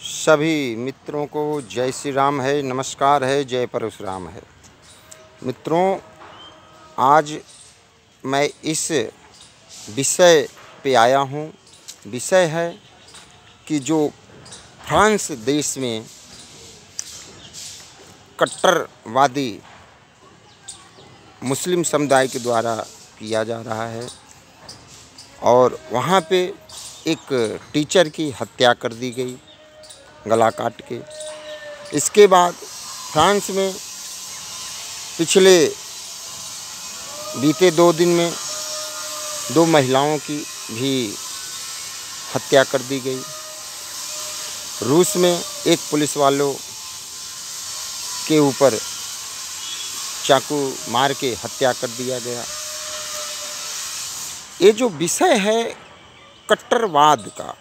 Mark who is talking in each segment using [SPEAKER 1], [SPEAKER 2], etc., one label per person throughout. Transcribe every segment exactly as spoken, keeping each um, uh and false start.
[SPEAKER 1] सभी मित्रों को जय श्री राम है, नमस्कार है, जय परशुराम है। मित्रों, आज मैं इस विषय पे आया हूँ। विषय है कि जो फ्रांस देश में कट्टरवादी मुस्लिम समुदाय के द्वारा किया जा रहा है और वहाँ पे एक टीचर की हत्या कर दी गई गला काट के। इसके बाद फ्रांस में पिछले बीते दो दिन में दो महिलाओं की भी हत्या कर दी गई। रूस में एक पुलिस वालों के ऊपर चाकू मार के हत्या कर दिया गया। ये जो विषय है कट्टरवाद का,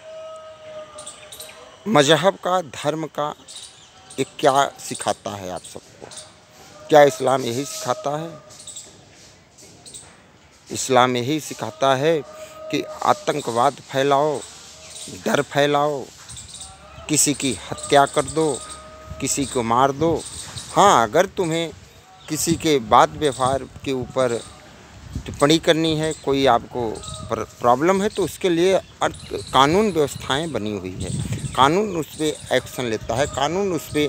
[SPEAKER 1] मजहब का, धर्म का, ये क्या सिखाता है आप सबको? क्या इस्लाम यही सिखाता है? इस्लाम यही सिखाता है कि आतंकवाद फैलाओ, डर फैलाओ, किसी की हत्या कर दो, किसी को मार दो। हाँ, अगर तुम्हें किसी के बात व्यवहार के ऊपर टिप्पणी करनी है, कोई आपको प्रॉब्लम है, तो उसके लिए अर्थ कानून व्यवस्थाएं बनी हुई है। कानून उस पर एक्शन लेता है, कानून उस पर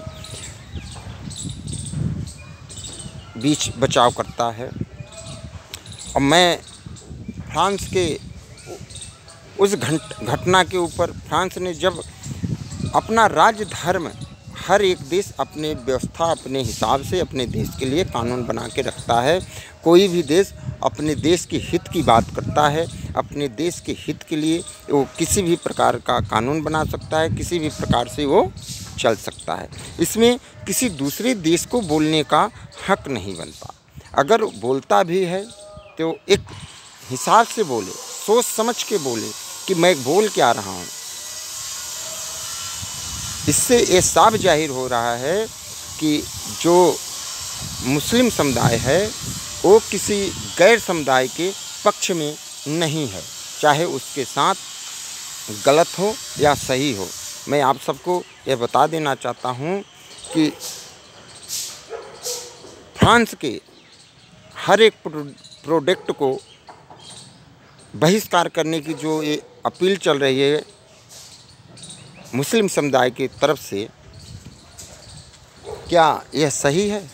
[SPEAKER 1] बीच बचाव करता है। और मैं फ्रांस के उस घटना के ऊपर, फ्रांस ने जब अपना राज्य धर्म, हर एक देश अपने व्यवस्था, अपने हिसाब से अपने देश के लिए कानून बना के रखता है। कोई भी देश अपने देश के हित की बात करता है, अपने देश के हित के लिए वो किसी भी प्रकार का कानून बना सकता है, किसी भी प्रकार से वो चल सकता है। इसमें किसी दूसरे देश को बोलने का हक नहीं बनता। अगर बोलता भी है तो एक हिसाब से बोले, सोच समझ के बोले कि मैं बोल क्या रहा हूँ। इससे ये साफ जाहिर हो रहा है कि जो मुस्लिम समुदाय है वो किसी गैर समुदाय के पक्ष में नहीं है, चाहे उसके साथ गलत हो या सही हो। मैं आप सबको ये बता देना चाहता हूँ कि फ्रांस के हर एक प्रोडक्ट को बहिष्कार करने की जो ये अपील चल रही है मुस्लिम समुदाय की तरफ से, क्या यह सही है?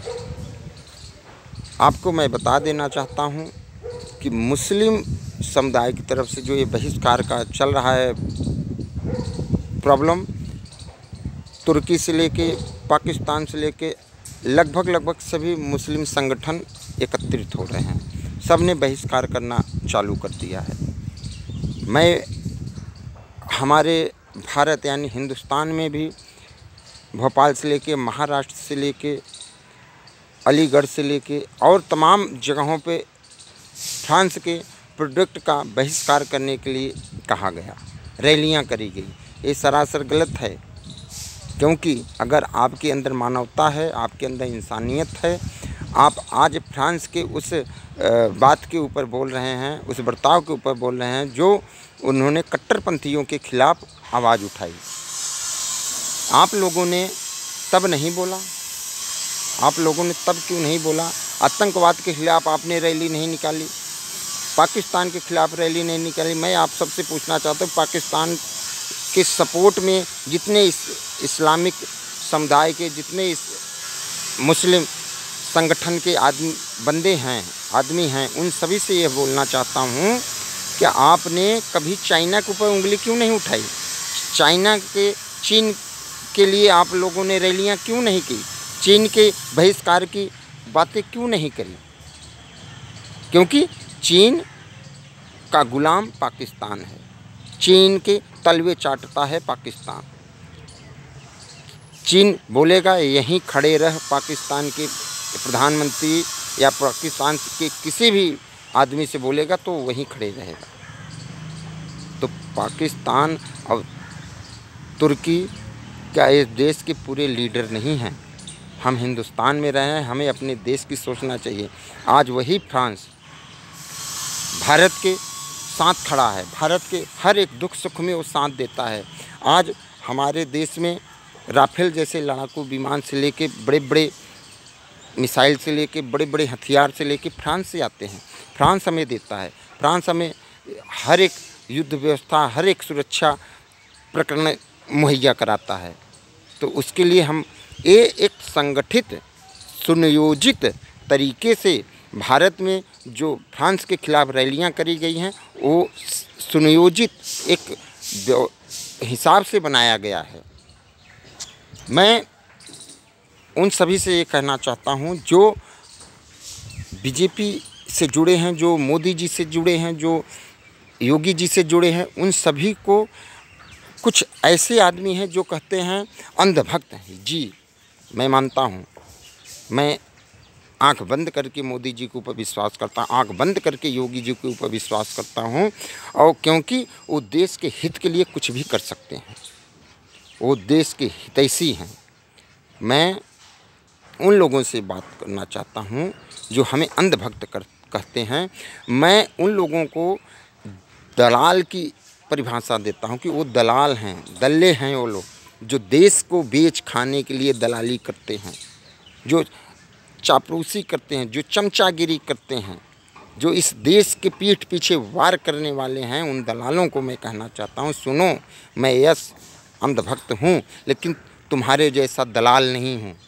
[SPEAKER 1] आपको मैं बता देना चाहता हूं कि मुस्लिम समुदाय की तरफ से जो ये बहिष्कार का चल रहा है प्रॉब्लम, तुर्की से लेके पाकिस्तान से लेके लगभग लगभग सभी मुस्लिम संगठन एकत्रित हो रहे हैं। सब ने बहिष्कार करना चालू कर दिया है। मैं हमारे भारत यानी हिंदुस्तान में भी भोपाल से लेके, महाराष्ट्र से लेके, अलीगढ़ से लेके और तमाम जगहों पे फ्रांस के प्रोडक्ट का बहिष्कार करने के लिए कहा गया, रैलियां करी गई। ये सरासर गलत है, क्योंकि अगर आपके अंदर मानवता है, आपके अंदर इंसानियत है, आप आज फ्रांस के उस बात के ऊपर बोल रहे हैं, उस बर्ताव के ऊपर बोल रहे हैं जो उन्होंने कट्टरपंथियों के खिलाफ आवाज़ उठाई। आप लोगों ने तब नहीं बोला? आप लोगों ने तब क्यों नहीं बोला? आतंकवाद के खिलाफ आपने रैली नहीं निकाली, पाकिस्तान के खिलाफ रैली नहीं निकाली। मैं आप सबसे पूछना चाहता हूँ, पाकिस्तान के सपोर्ट में जितने इस इस्लामिक समुदाय के, जितने इस मुस्लिम संगठन के आदमी बंदे हैं, आदमी हैं, उन सभी से यह बोलना चाहता हूँ कि आपने कभी चाइना के ऊपर उंगली क्यों नहीं उठाई? चाइना के, चीन के लिए आप लोगों ने रैलियाँ क्यों नहीं की? चीन के बहिष्कार की बातें क्यों नहीं करी? क्योंकि चीन का गुलाम पाकिस्तान है, चीन के तलवे चाटता है पाकिस्तान। चीन बोलेगा यहीं खड़े रह, पाकिस्तान के प्रधानमंत्री या पाकिस्तान के किसी भी आदमी से बोलेगा तो वहीं खड़े रहेगा। तो पाकिस्तान और तुर्की क्या इस देश के पूरे लीडर नहीं हैं? हम हिंदुस्तान में रहे हैं, हमें अपने देश की सोचना चाहिए। आज वही फ्रांस भारत के साथ खड़ा है, भारत के हर एक दुख सुख में वो साथ देता है। आज हमारे देश में राफेल जैसे लड़ाकू विमान से लेके बड़े बड़े मिसाइल से लेके बड़े बड़े हथियार से लेके फ्रांस से आते हैं। फ्रांस हमें देता है, फ्रांस हमें हर एक युद्ध व्यवस्था, हर एक सुरक्षा प्रकरण मुहैया कराता है। तो उसके लिए हम ये एक संगठित सुनियोजित तरीके से भारत में जो फ्रांस के खिलाफ रैलियां करी गई हैं वो सुनियोजित एक हिसाब से बनाया गया है। मैं उन सभी से ये कहना चाहता हूँ जो बीजेपी से जुड़े हैं, जो मोदी जी से जुड़े हैं, जो योगी जी से जुड़े हैं, उन सभी को कुछ ऐसे आदमी हैं जो कहते हैं अंधभक्त हैं। जी मैं मानता हूँ, मैं आंख बंद करके मोदी जी के ऊपर विश्वास करता हूँ, आंख बंद करके योगी जी के ऊपर विश्वास करता हूँ, और क्योंकि वो देश के हित के लिए कुछ भी कर सकते हैं, वो देश के हितैषी हैं। मैं उन लोगों से बात करना चाहता हूँ जो हमें अंधभक्त कर कहते हैं। मैं उन लोगों को दलाल की परिभाषा देता हूँ कि वो दलाल हैं, दल्ले हैं वो लोग जो देश को बेच खाने के लिए दलाली करते हैं, जो चापलूसी करते हैं, जो चमचागिरी करते हैं, जो इस देश के पीठ पीछे वार करने वाले हैं। उन दलालों को मैं कहना चाहता हूँ, सुनो, मैं यस अंधभक्त हूँ, लेकिन तुम्हारे जैसा दलाल नहीं हूँ।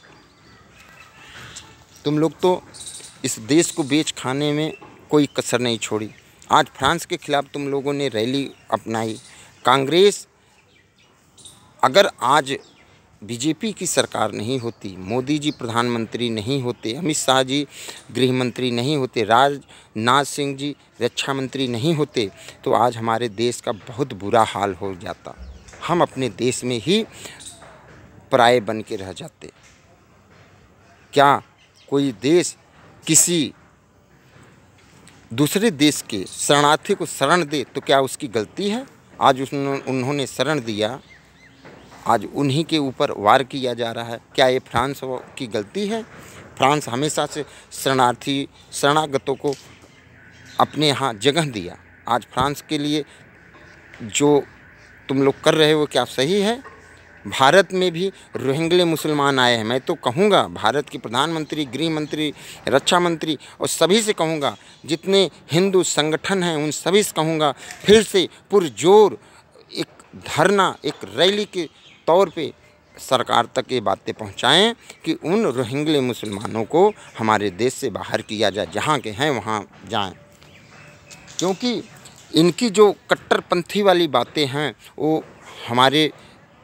[SPEAKER 1] तुम लोग तो इस देश को बेच खाने में कोई कसर नहीं छोड़ी। आज फ्रांस के खिलाफ तुम लोगों ने रैली अपनाई। कांग्रेस, अगर आज बीजेपी की सरकार नहीं होती, मोदी जी प्रधानमंत्री नहीं होते, अमित शाह जी गृह मंत्री नहीं होते, राजनाथ सिंह जी रक्षा मंत्री नहीं होते, तो आज हमारे देश का बहुत बुरा हाल हो जाता। हम अपने देश में ही पराये बन के रह जाते। क्या कोई देश किसी दूसरे देश के शरणार्थी को शरण दे तो क्या उसकी गलती है? आज उसने उन्होंने शरण दिया, आज उन्हीं के ऊपर वार किया जा रहा है। क्या ये फ्रांस की गलती है? फ्रांस हमेशा से शरणार्थी शरणागतों को अपने यहाँ जगह दिया। आज फ्रांस के लिए जो तुम लोग कर रहे हो क्या सही है? भारत में भी रोहिंग्या मुसलमान आए हैं। मैं तो कहूँगा भारत के प्रधानमंत्री, गृह मंत्री, रक्षा मंत्री और सभी से कहूँगा, जितने हिंदू संगठन हैं उन सभी से कहूँगा, फिर से पुरजोर एक धरना, एक रैली के तौर पे सरकार तक ये बातें पहुँचाएं कि उन रोहिंग्या मुसलमानों को हमारे देश से बाहर किया जाए, जहाँ के हैं वहाँ जाएं। क्योंकि इनकी जो कट्टरपंथी वाली बातें हैं वो हमारे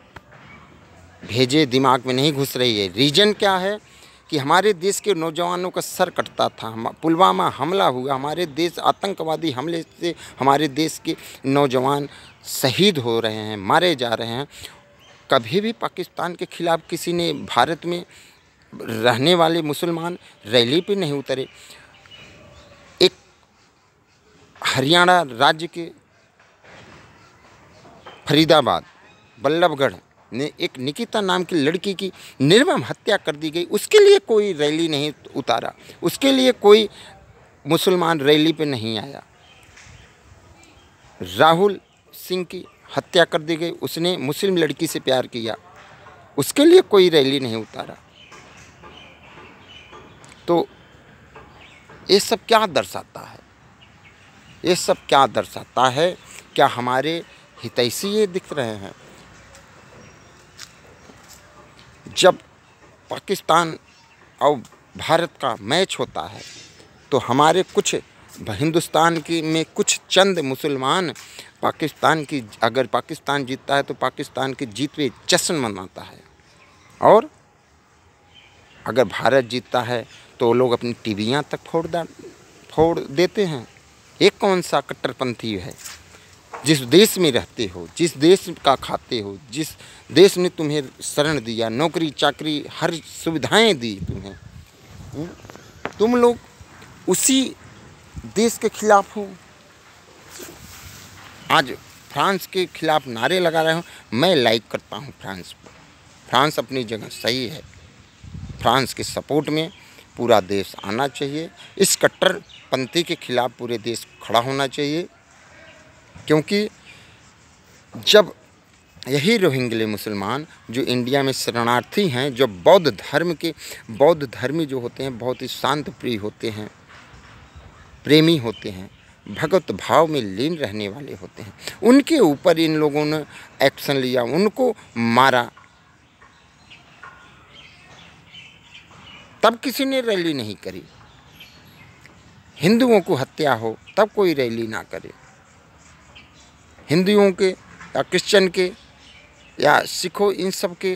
[SPEAKER 1] भेजे दिमाग में नहीं घुस रही है। रीज़न क्या है कि हमारे देश के नौजवानों का सर कटता था। पुलवामा हमला हुआ, हमारे देश आतंकवादी हमले से हमारे देश के नौजवान शहीद हो रहे हैं, मारे जा रहे हैं। कभी भी पाकिस्तान के खिलाफ किसी ने भारत में रहने वाले मुसलमान रैली पे नहीं उतरे। एक हरियाणा राज्य के फरीदाबाद बल्लभगढ़ ने एक निकिता नाम की लड़की की निर्मम हत्या कर दी गई, उसके लिए कोई रैली नहीं उतारा, उसके लिए कोई मुसलमान रैली पे नहीं आया। राहुल सिंह की हत्या कर दी गई, उसने मुस्लिम लड़की से प्यार किया, उसके लिए कोई रैली नहीं उतारा। तो ये सब क्या दर्शाता है? ये सब क्या दर्शाता है? क्या हमारे हितैषी ये दिख रहे हैं? जब पाकिस्तान और भारत का मैच होता है तो हमारे कुछ हिंदुस्तान की में कुछ चंद मुसलमान पाकिस्तान की, अगर पाकिस्तान जीतता है तो पाकिस्तान की जीत पे जश्न मनाता है, और अगर भारत जीतता है तो लोग अपनी टीवियाँ तक फोड़ फोड़ देते हैं। ये कौन सा कट्टरपंथी है? जिस देश में रहते हो, जिस देश का खाते हो, जिस देश ने तुम्हें शरण दिया, नौकरी चाकरी हर सुविधाएं दी तुम्हें, तुम लोग उसी देश के खिलाफ हो। आज फ्रांस के खिलाफ नारे लगा रहे हो। मैं लाइक करता हूँ फ्रांस को। फ्रांस अपनी जगह सही है। फ्रांस के सपोर्ट में पूरा देश आना चाहिए। इस कट्टरपंथी के खिलाफ पूरे देश खड़ा होना चाहिए, क्योंकि जब यही रोहिंग्या मुसलमान जो इंडिया में शरणार्थी हैं, जो बौद्ध धर्म के बौद्ध धर्मी जो होते हैं, बहुत ही शांत प्रिय होते हैं, प्रेमी होते हैं, भगवत भाव में लीन रहने वाले होते हैं, उनके ऊपर इन लोगों ने एक्शन लिया, उनको मारा। तब किसी ने रैली नहीं करी। हिंदुओं को हत्या हो तब कोई रैली ना करे। हिंदुओं के या क्रिश्चियन के या सिखों, इन सब के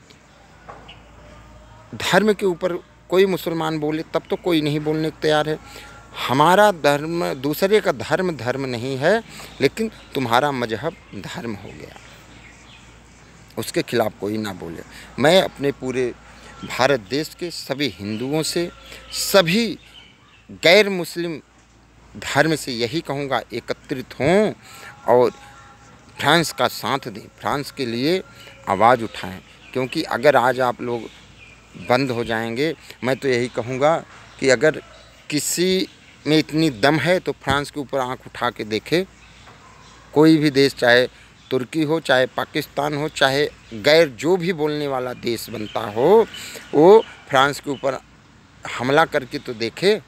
[SPEAKER 1] धर्म के ऊपर कोई मुसलमान बोले तब तो कोई नहीं बोलने को तैयार है। हमारा धर्म, दूसरे का धर्म धर्म नहीं है, लेकिन तुम्हारा मजहब धर्म हो गया, उसके खिलाफ कोई ना बोले। मैं अपने पूरे भारत देश के सभी हिंदुओं से, सभी गैर मुस्लिम धर्म से यही कहूँगा, एकत्रित हों और फ्रांस का साथ दें, फ्रांस के लिए आवाज़ उठाएं। क्योंकि अगर आज आप लोग बंद हो जाएंगे, मैं तो यही कहूँगा कि अगर किसी में इतनी दम है तो फ्रांस के ऊपर आंख उठा के देखे। कोई भी देश, चाहे तुर्की हो, चाहे पाकिस्तान हो, चाहे गैर जो भी बोलने वाला देश बनता हो, वो फ्रांस के ऊपर हमला करके तो देखे।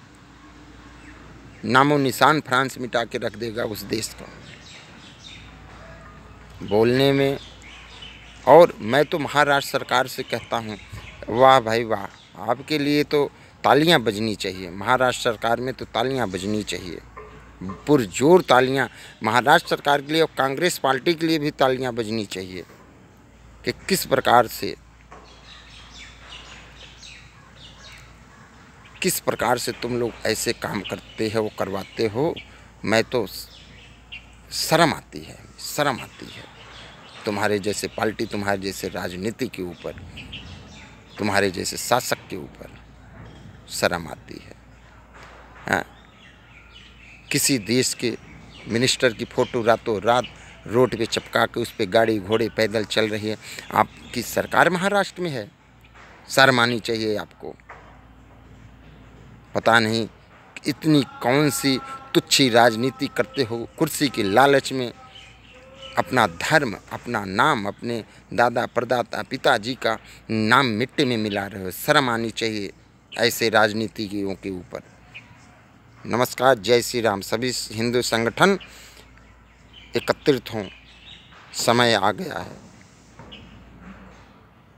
[SPEAKER 1] नामो निशान फ्रांस मिटा के रख देगा उस देश का बोलने में। और मैं तो महाराष्ट्र सरकार से कहता हूँ, वाह भाई वाह, आपके लिए तो तालियां बजनी चाहिए। महाराष्ट्र सरकार में तो तालियां बजनी चाहिए, पुरजोर तालियां महाराष्ट्र सरकार के लिए, और कांग्रेस पार्टी के लिए भी तालियां बजनी चाहिए कि किस प्रकार से किस प्रकार से तुम लोग ऐसे काम करते हो, करवाते हो। मैं तो शर्म आती है, शर्म आती है तुम्हारे जैसे पार्टी, तुम्हारे जैसे राजनीति के ऊपर, तुम्हारे जैसे शासक के ऊपर शर्म आती है। हाँ, किसी देश के मिनिस्टर की फ़ोटो रातों रात रोड पे चिपका के उस पे गाड़ी घोड़े पैदल चल रही है। आपकी सरकार महाराष्ट्र में है, शर्म आनी चाहिए आपको। पता नहीं इतनी कौन सी तुच्छी राजनीति करते हो, कुर्सी के लालच में अपना धर्म, अपना नाम, अपने दादा परदादा पिताजी का नाम मिट्टी में मिला रहे हो। शर्म आनी चाहिए ऐसे राजनीतिज्ञों के ऊपर। नमस्कार, जय श्री राम। सभी हिंदू संगठन एकत्रित हों, समय आ गया है।